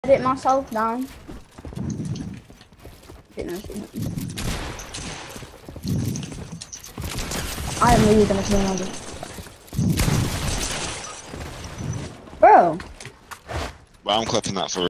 Edit myself down. I am really gonna kill another. Bro. But I'm clipping that for